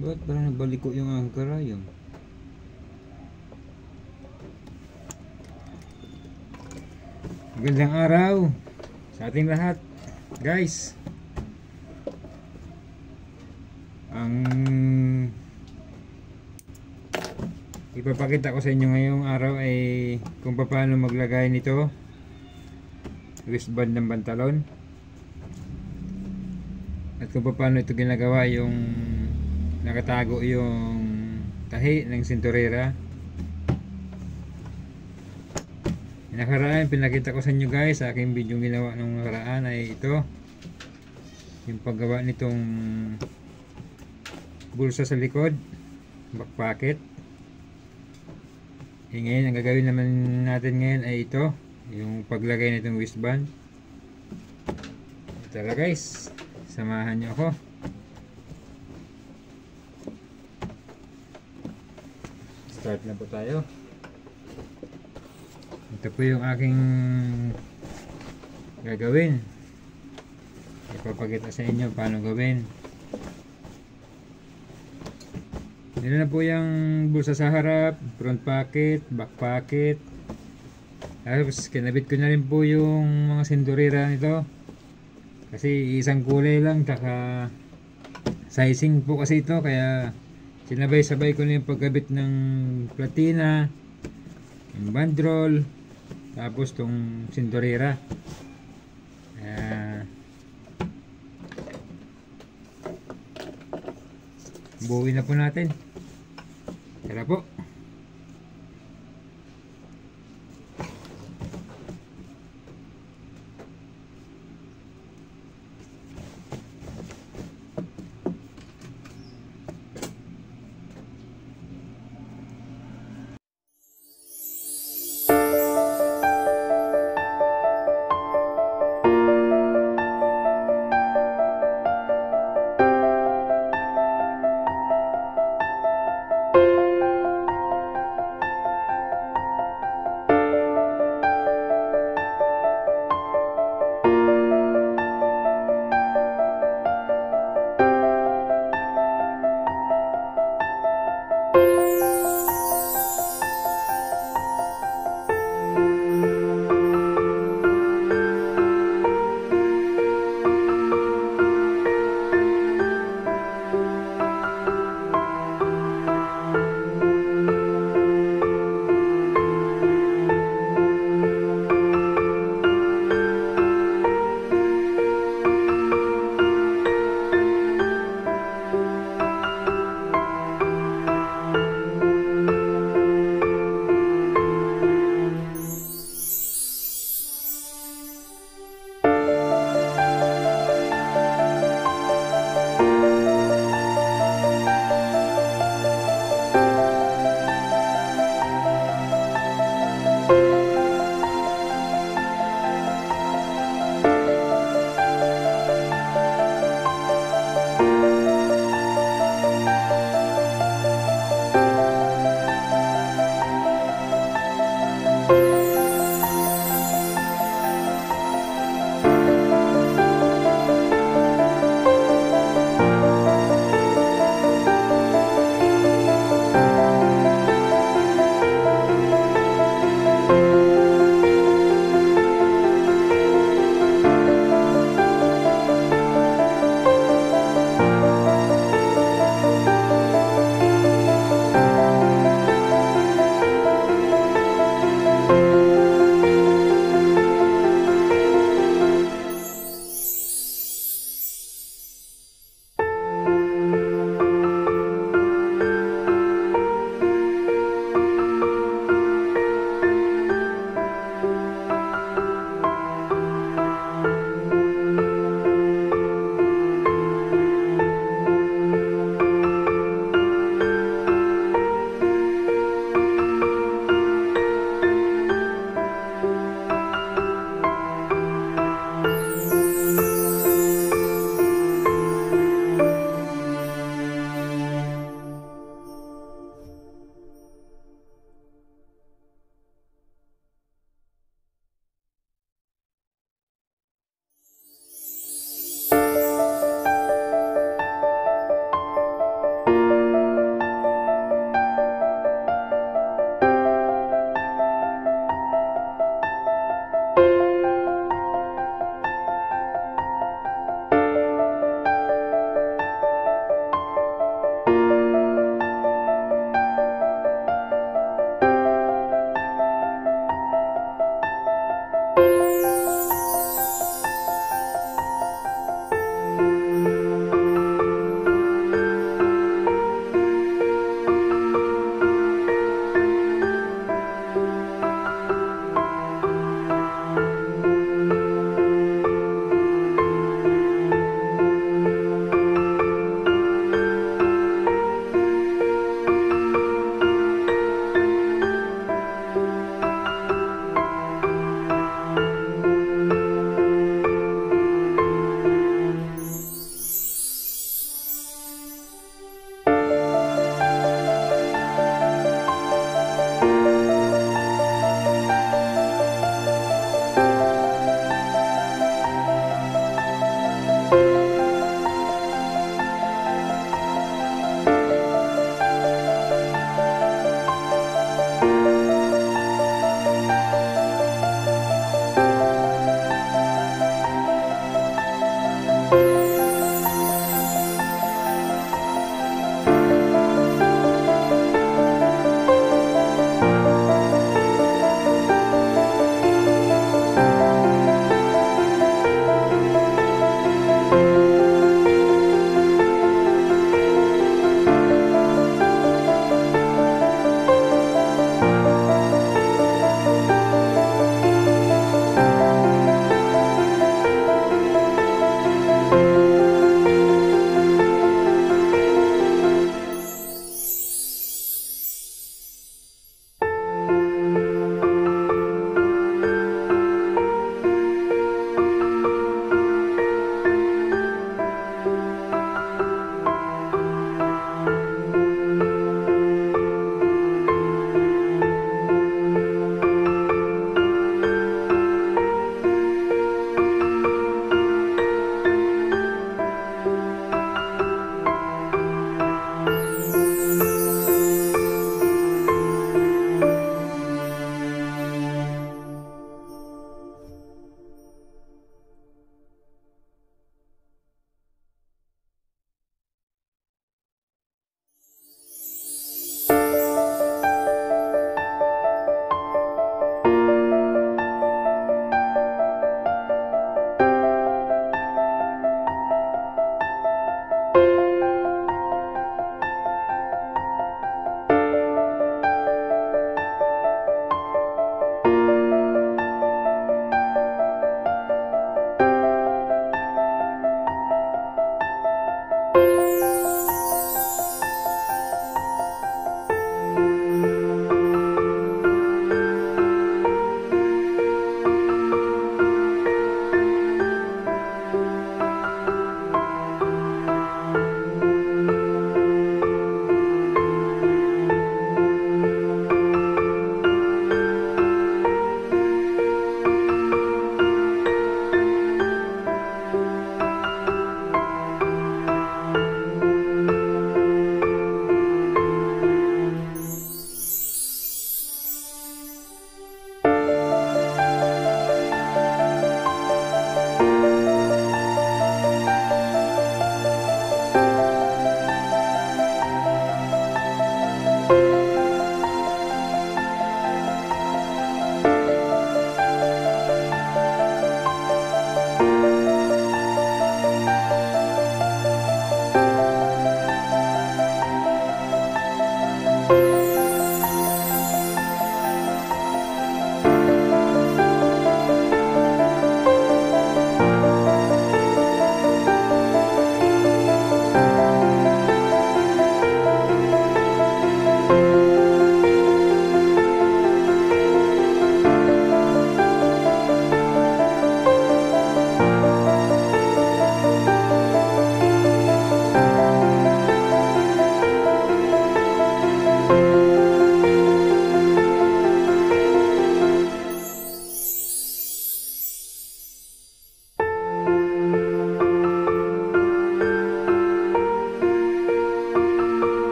Ba't parang nabalik ko yung angkara yun? Magandang araw sa ating lahat, guys. Ang ipapakita ko sa inyo ngayong araw ay kung paano maglagay nito wristband ng pantalon, at kung paano ito ginagawa yung nakatago yung tahi ng sinturera. Nakaraan pinakita ko sa inyo guys sa aking video ginawa nung nakaraan ay ito yung paggawa nitong bulsa sa likod, back pocket. Ngayon ang gagawin naman natin ngayon ay ito yung paglagay nitong wristband. Tara guys, samahan nyo ako. Start na po tayo. Ito po yung aking gagawin. Ipapakita sa inyo paano gawin. Dito na po yung bulsa sa harap, front pocket, back pocket. Tapos kinabit ko na rin po yung mga sindurera nito. Kasi isang kulay lang, taka sizing po kasi ito, kaya sinabay-sabay ko na yung pagkabit ng platina, yung bandrol, tapos tong sindurera. Buuin na po natin. Tara po.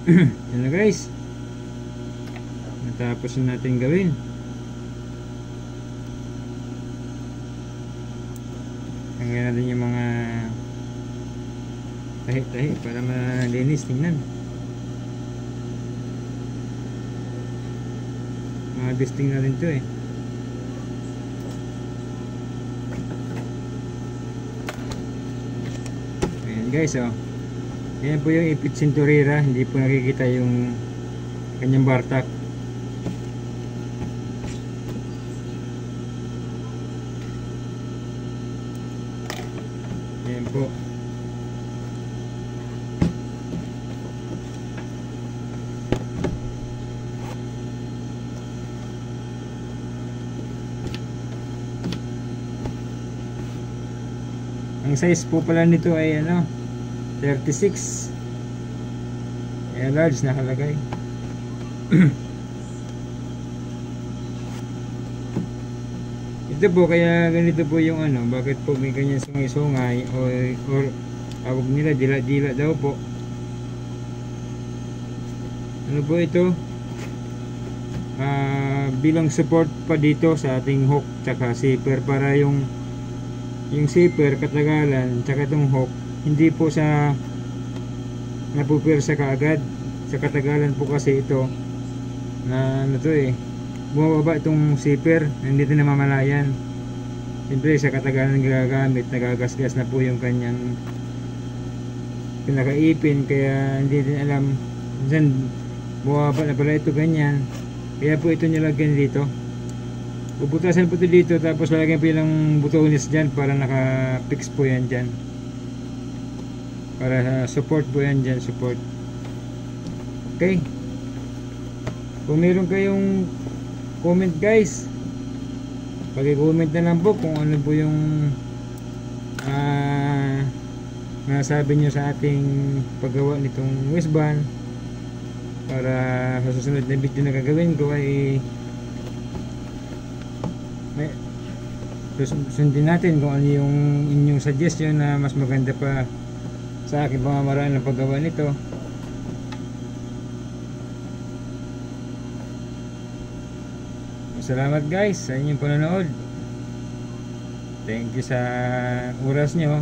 Yun na guys, natapos na natin gawin. Hanggang natin yung mga tahi-tahi para malinis. Tingnan, mga disting na rin to eh. Ayan guys, oh. Ayan po yung ipit sinturera. Hindi po nakikita yung kanyang bartak. Ayan po. Ang size po pala nito ay ano, 36. Ayan, large nakalagay. Ito po, kaya ganito po yung ano, bakit po may ganyan sungay-sungay or tawag nila dila-dila daw po. Ano po ito? Bilang support pa dito sa ating hook tsaka zipper, para yung zipper katagalan tsaka itong hook hindi po sa napupirsa kaagad. Sa katagalan po kasi ito na ano to eh, bumababa itong zipper, hindi din namamalayan. Siyempre sa katagalan gagamit, nagagasgas na po yung kanyang pinakaipin, kaya hindi din alam minsan bumababa na pala ito ganyan. Kaya po ito nilagyan dito, bubutasan po ito dito, tapos lalagyan po yung butones dyan para naka-fix po yan dyan, para support po yan dyan, support. Okay, kung meron kayong comment guys, pag-comment na lang po kung ano po yung nasabi nyo sa ating paggawa nitong waistband, para sa susunod na video na gagawin ko ay sundin natin kung ano yung inyong suggestion na mas maganda pa sa aking pamamaraan ng paggawa nito. Salamat guys sa inyong panonood. Thank you sa oras nyo.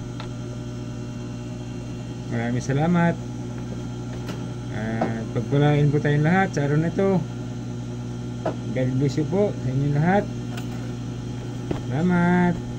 Maraming salamat. At pagpalain po tayong lahat sa araw na ito. God bless you po sa inyong lahat. Salamat.